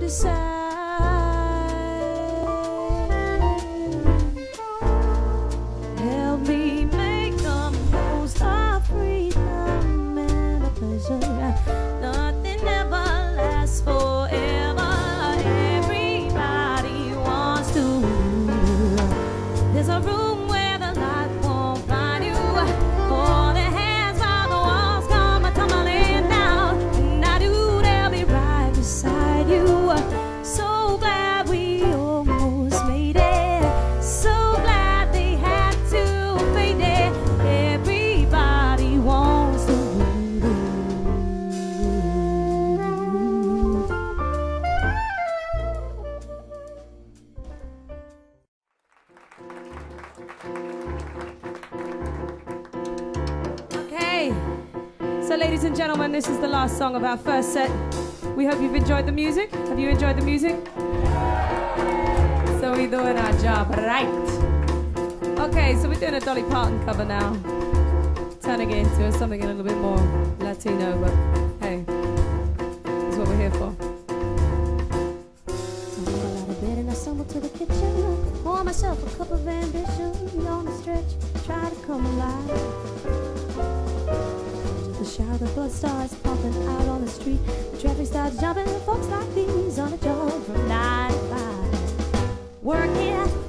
decide. Help me make the most of freedom and a pleasure. Nothing ever lasts forever. Everybody wants to. There's a room where the light won't find you. All the hands while the walls come tumbling down. And I do, they'll be right beside you. So glad we almost made it. So glad they had to fade it. Everybody wants to. Okay, so ladies and gentlemen, this is the last song of our first set. We hope you've enjoyed the music. Have you enjoyed the music? So we're doing our job right. Okay, so we're doing a Dolly Parton cover now. Turning it into something a little bit more Latino, but hey, that's what we're here for. Tumble out of bed and I stumble to the kitchen. Pour myself a cup of ambition. On the stretch, try to come alive. The shower, the blood starts pumping out on the street. The traffic starts jumping. Folks like these on a job from 9 to 5. Working